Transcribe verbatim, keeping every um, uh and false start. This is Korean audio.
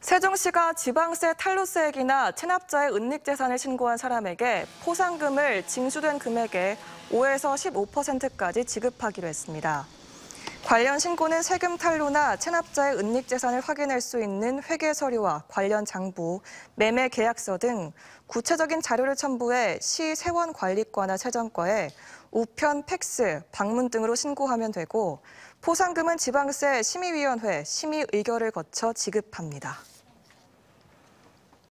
세종시가 지방세 탈루세액이나 체납자의 은닉재산을 신고한 사람에게 포상금을 징수된 금액의 오에서 십오 퍼센트까지 지급하기로 했습니다. 관련 신고는 세금 탈루나 체납자의 은닉재산을 확인할 수 있는 회계서류와 관련 장부, 매매 계약서 등 구체적인 자료를 첨부해 시 세원관리과나 세정과에 우편, 팩스, 방문 등으로 신고하면 되고 포상금은 지방세 심의위원회 심의 의결을 거쳐 지급합니다.